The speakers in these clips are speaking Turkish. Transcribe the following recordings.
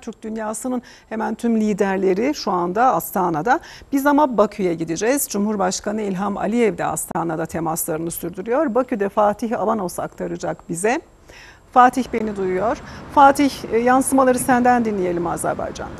Türk dünyasının hemen tüm liderleri şu anda Astana'da. Biz ama Bakü'ye gideceğiz. Cumhurbaşkanı İlham Aliyev de Astana'da temaslarını sürdürüyor. Bakü'de Fatih Avanos aktaracak bize. Fatih beni duyuyor. Fatih, yansımaları senden dinleyelim Azerbaycan'da.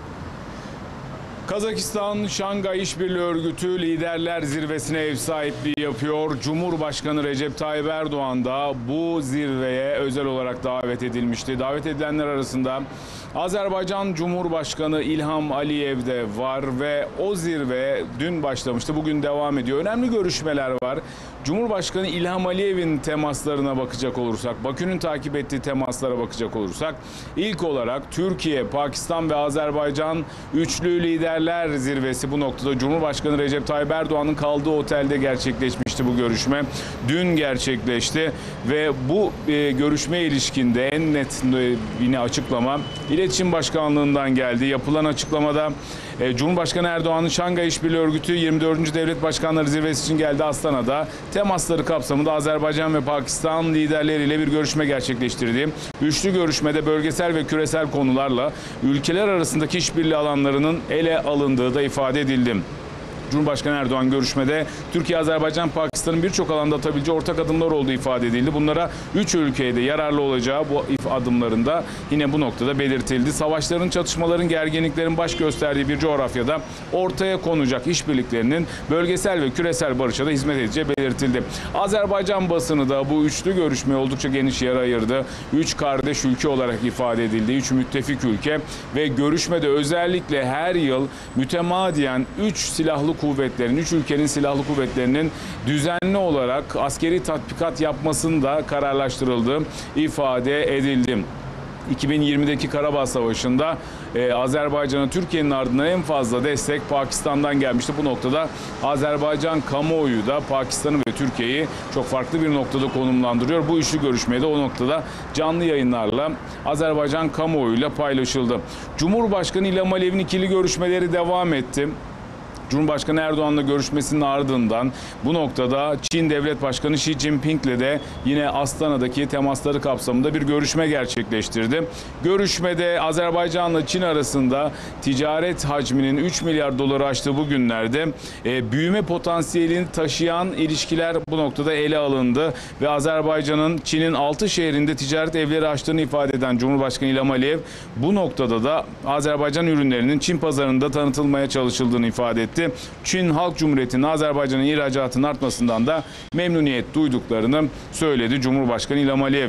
Kazakistan Şangay İşbirliği Örgütü Liderler Zirvesi'ne ev sahipliği yapıyor. Cumhurbaşkanı Recep Tayyip Erdoğan da bu zirveye özel olarak davet edilmişti. Davet edilenler arasında Azerbaycan Cumhurbaşkanı İlham Aliyev de var ve o zirve dün başlamıştı, bugün devam ediyor. Önemli görüşmeler var. Cumhurbaşkanı İlham Aliyev'in temaslarına bakacak olursak, Bakü'nün takip ettiği temaslara bakacak olursak, ilk olarak Türkiye, Pakistan ve Azerbaycan Üçlü Liderler Zirvesi bu noktada Cumhurbaşkanı Recep Tayyip Erdoğan'ın kaldığı otelde gerçekleşmişti bu görüşme. Dün gerçekleşti ve bu görüşmeye ilişkinde en net yine açıklama İletişim Başkanlığı'ndan geldi. Yapılan açıklamada Cumhurbaşkanı Erdoğan'ın Şangay İşbirliği Örgütü 24. Devlet Başkanları Zirvesi için geldi Astana'da. Temasları kapsamında Azerbaycan ve Pakistan liderleriyle bir görüşme gerçekleştirdi. Üçlü görüşmede bölgesel ve küresel konularla ülkeler arasındaki işbirliği alanlarının ele alındığı da ifade edildi. Cumhurbaşkanı Erdoğan görüşmede Türkiye, Azerbaycan, Pakistan'ın birçok alanda atabileceği ortak adımlar olduğu ifade edildi. Bunlara 3 ülkeye de yararlı olacağı bu adımlarında yine bu noktada belirtildi. Savaşların, çatışmaların, gerginliklerin baş gösterdiği bir coğrafyada ortaya konacak işbirliklerinin bölgesel ve küresel barışa da hizmet edeceği belirtildi. Azerbaycan basını da bu üçlü görüşmeye oldukça geniş yer ayırdı. 3 kardeş ülke olarak ifade edildi. 3 müttefik ülke ve görüşmede özellikle her yıl mütemadiyen 3 silahlı kuvvetlerin, 3 ülkenin silahlı kuvvetlerinin düzenli olarak askeri tatbikat yapmasının da kararlaştırıldığı ifade edildi. 2020'deki Karabağ Savaşı'nda Azerbaycan'a Türkiye'nin ardından en fazla destek Pakistan'dan gelmişti. Bu noktada Azerbaycan kamuoyu da Pakistan'ı ve Türkiye'yi çok farklı bir noktada konumlandırıyor. Bu üçlü görüşmede o noktada canlı yayınlarla Azerbaycan kamuoyuyla paylaşıldı. Cumhurbaşkanı İlham Aliyev'in ikili görüşmeleri devam etti. Cumhurbaşkanı Erdoğan'la görüşmesinin ardından bu noktada Çin Devlet Başkanı Xi Jinping'le de yine Astana'daki temasları kapsamında bir görüşme gerçekleştirdi. Görüşmede Azerbaycan'la Çin arasında ticaret hacminin 3 milyar doları aştığı bu günlerde büyüme potansiyelini taşıyan ilişkiler bu noktada ele alındı ve Azerbaycan'ın Çin'in 6 şehrinde ticaret evleri açtığını ifade eden Cumhurbaşkanı İlham Aliyev bu noktada da Azerbaycan ürünlerinin Çin pazarında tanıtılmaya çalışıldığını ifade etti. Çin Halk Cumhuriyeti'nin Azerbaycan'ın ihracatının artmasından da memnuniyet duyduklarını söyledi Cumhurbaşkanı İlham Aliyev.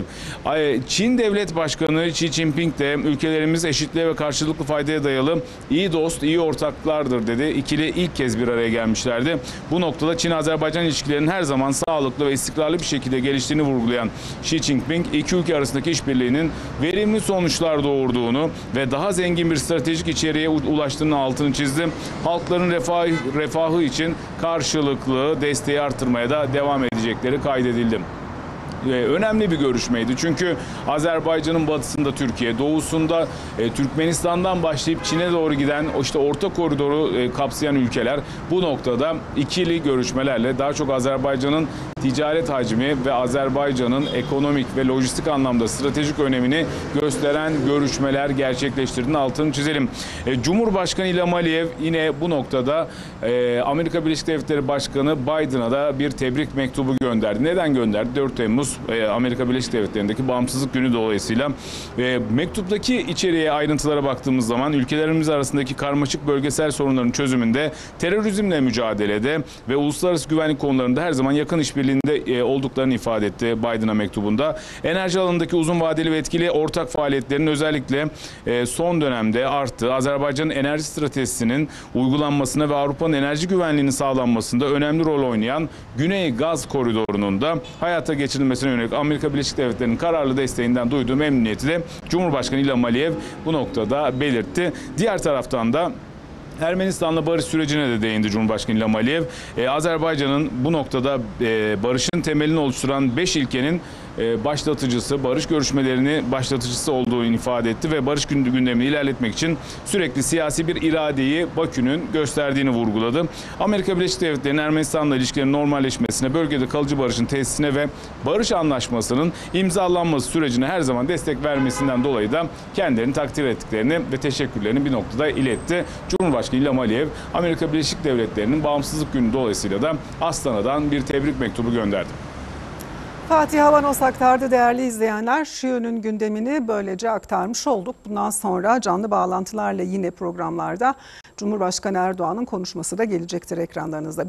Çin Devlet Başkanı Xi Jinping de ülkelerimiz eşitliğe ve karşılıklı faydaya dayalı iyi dost, iyi ortaklardır dedi. İkili ilk kez bir araya gelmişlerdi. Bu noktada Çin-Azerbaycan ilişkilerinin her zaman sağlıklı ve istikrarlı bir şekilde geliştiğini vurgulayan Xi Jinping, iki ülke arasındaki işbirliğinin verimli sonuçlar doğurduğunu ve daha zengin bir stratejik içeriğe ulaştığının altını çizdi. Halkların refahı için karşılıklı desteği artırmaya da devam edecekleri kaydedildi. Önemli bir görüşmeydi. Çünkü Azerbaycan'ın batısında Türkiye, doğusunda Türkmenistan'dan başlayıp Çin'e doğru giden işte orta koridoru kapsayan ülkeler bu noktada ikili görüşmelerle daha çok Azerbaycan'ın ticaret hacmi ve Azerbaycan'ın ekonomik ve lojistik anlamda stratejik önemini gösteren görüşmeler gerçekleştirdiğinin altını çizelim. Cumhurbaşkanı İlham Aliyev yine bu noktada Amerika Birleşik Devletleri Başkanı Biden'a da bir tebrik mektubu gönderdi. Neden gönderdi? 4 Temmuz Amerika Birleşik Devletleri'ndeki bağımsızlık günü dolayısıyla mektuptaki içeriğe, ayrıntılara baktığımız zaman ülkelerimiz arasındaki karmaşık bölgesel sorunların çözümünde, terörizmle mücadelede ve uluslararası güvenlik konularında her zaman yakın işbirliğinde olduklarını ifade etti Biden'a mektubunda. Enerji alanındaki uzun vadeli ve etkili ortak faaliyetlerin özellikle son dönemde arttı. Azerbaycan'ın enerji stratejisinin uygulanmasına ve Avrupa'nın enerji güvenliğinin sağlanmasında önemli rol oynayan Güney Gaz Koridoru'nun da hayata geçirilmesine yönelik Amerika Birleşik Devletleri'nin kararlı desteğinden duyduğu memnuniyeti de Cumhurbaşkanı İlham Aliyev bu noktada belirtti. Diğer taraftan da Ermenistan'la barış sürecine de değindi Cumhurbaşkanı İlham Aliyev. Azerbaycan'ın bu noktada barışın temelini oluşturan 5 ilkenin başlatıcısı, barış görüşmelerini başlatıcısı olduğunu ifade etti ve barış gündemini ilerletmek için sürekli siyasi bir iradeyi Bakü'nün gösterdiğini vurguladı. Amerika Birleşik Devletleri'nin Ermenistan'la ilişkilerin normalleşmesine, bölgede kalıcı barışın tesisine ve barış anlaşmasının imzalanması sürecine her zaman destek vermesinden dolayı da kendilerini takdir ettiklerini ve teşekkürlerini bir noktada iletti. Cumhurbaşkanı İlham Aliyev, Amerika Birleşik Devletleri'nin bağımsızlık günü dolayısıyla da Astana'dan bir tebrik mektubu gönderdi. Fatih Havanos aktardı değerli izleyenler. Şiyo'nun gündemini böylece aktarmış olduk. Bundan sonra canlı bağlantılarla yine programlarda Cumhurbaşkanı Erdoğan'ın konuşması da gelecektir ekranlarınızda.